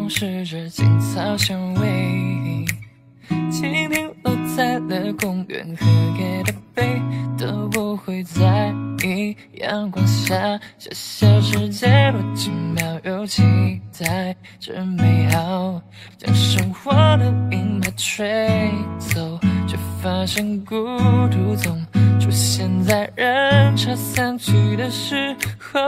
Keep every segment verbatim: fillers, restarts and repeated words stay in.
充斥着青草香味，蜻蜓落在了公园，荷叶的背都不会在意。阳光下，小小世界多奇妙又期待着美好，将生活的阴霾吹走，却发现孤独总出现在人潮散去的时候。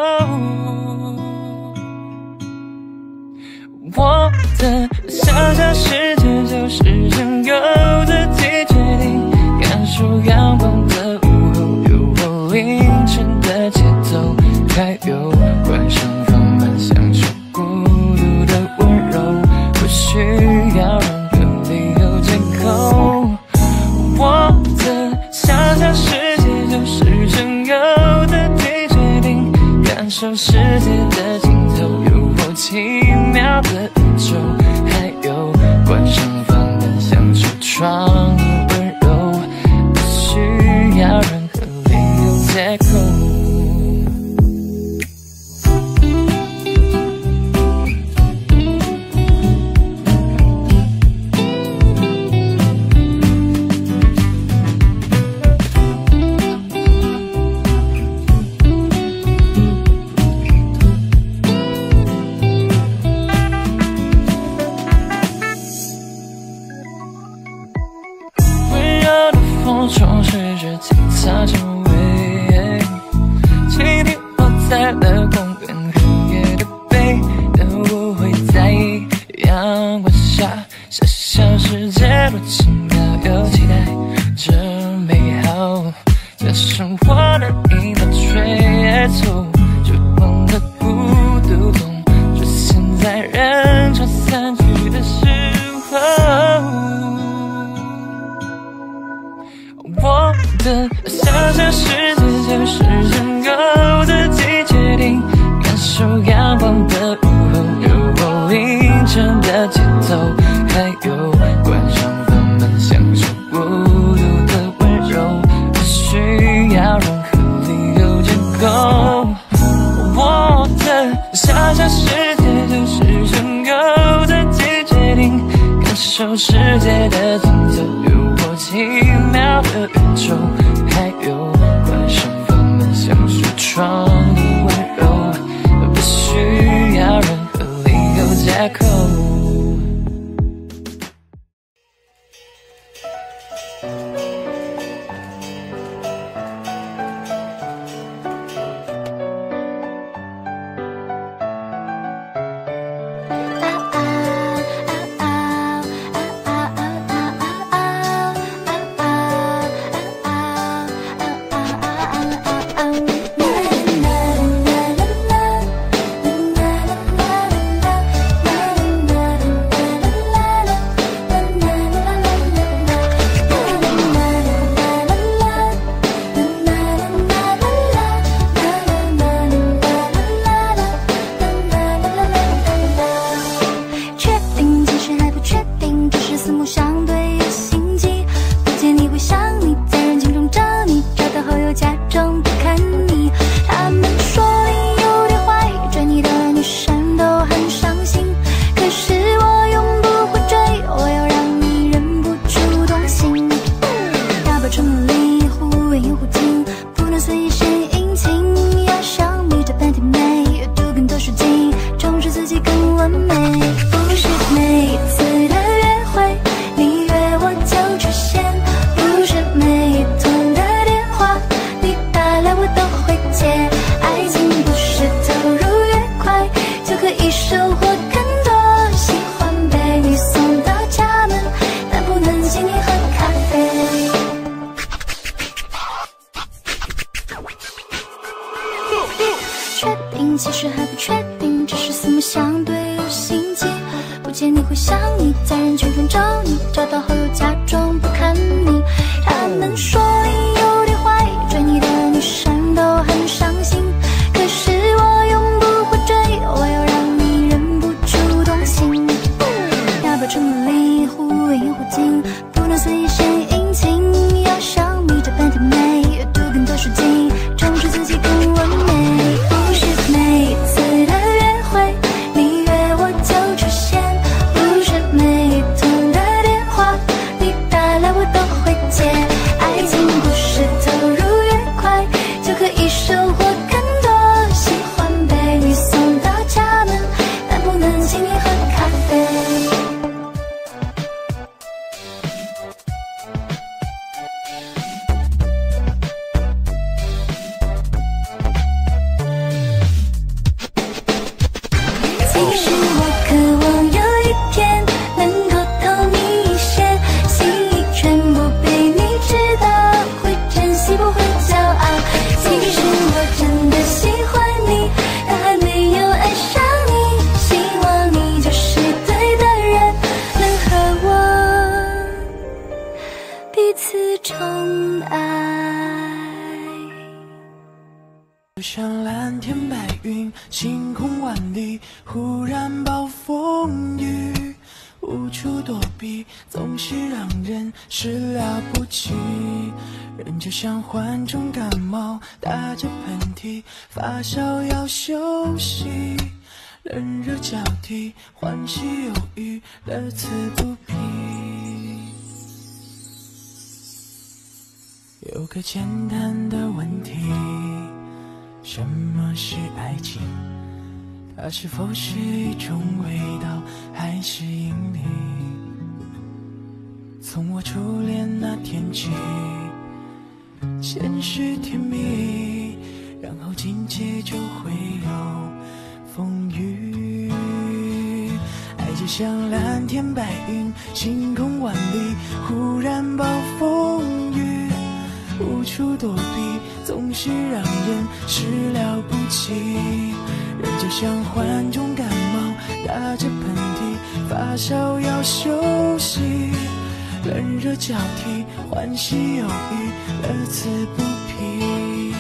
我的小小世界就是这由自己决定，感受阳光的午后，有我凌晨的节奏，还有关上房门享受孤独的温柔，不需要任何理由借口。我的小小世界就是这由自己决定，感受世界的尽头，有我奇妙的宇宙，还有关上房门享受窗的温柔，不需要任何理由借口。充斥着青草香味，蜻蜓落在了公园，荷叶的背都不会在意。阳光下，小小世界多奇妙又期待着美好，将生活的阴霾吹走，绝望的孤独总出现在人潮散去的时候。我的小小世界就是这由自己决定，感受阳光的午后，有我凌晨的节奏，还有关上房门享受孤独的温柔，不需要任何理由借口。我的小小世界就是这由自己决定，感受世界的尽头，有我奇妙的宇宙，还有关上房门享受窗的温柔，不需要任何理由借口。 其实还不确定，只是四目相对有心悸，不见你会想你，在人群中找你，找到后又假装不看你。他们说你有点坏，追你的女生都很伤心，可是我永不会追，我要让你忍不住动心。要表成离忽远忽近，不能随意献殷勤，要想眯着半天眉，阅读更多书籍，充实自己更完美。不是每次的约会，你约我就出现， 就像蓝天白云，星空万里，忽然暴风雨，无处躲避，总是让人始料不及。人就像患重感冒，打着喷嚏，发烧要休息，冷热交替，欢喜忧郁，乐此不疲。有个简单的问题，什么是爱情？它是否是一种味道，还是引力？从我初恋那天起，先是甜蜜，然后紧接就会有风雨。爱就像蓝天白云，星空万里，忽然暴风雨，无处躲避，总是让人始料不及。人就像患重感冒，打着喷嚏，发烧要休息，冷热交替，欢喜忧郁，乐此不疲。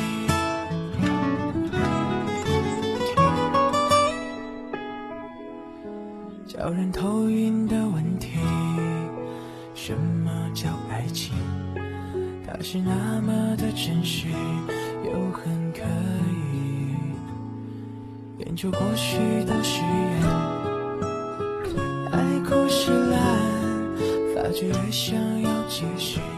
叫人头晕的问题，什么叫爱情？它是那么的真实，又很可以研究过许多实验，爱哭是蓝，发觉越想要解释。